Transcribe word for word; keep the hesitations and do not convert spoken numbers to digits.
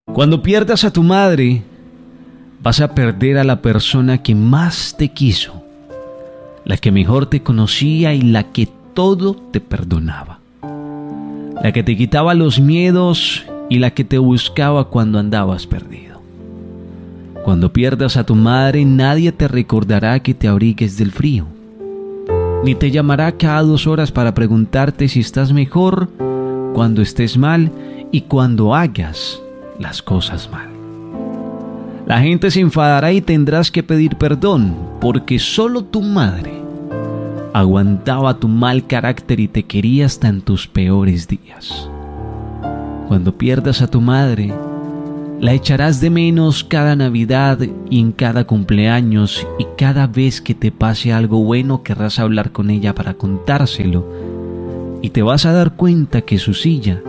Cuando pierdas a tu madre, vas a perder a la persona que más te quiso, la que mejor te conocía y la que todo te perdonaba, la que te quitaba los miedos y la que te buscaba cuando andabas perdido. Cuando pierdas a tu madre, nadie te recordará que te abrigues del frío, ni te llamará cada dos horas para preguntarte si estás mejor cuando estés mal y cuando hagas las cosas mal. La gente se enfadará y tendrás que pedir perdón, porque solo tu madre aguantaba tu mal carácter y te quería hasta en tus peores días. Cuando pierdas a tu madre, la echarás de menos cada Navidad y en cada cumpleaños, y cada vez que te pase algo bueno querrás hablar con ella para contárselo, y te vas a dar cuenta que su silla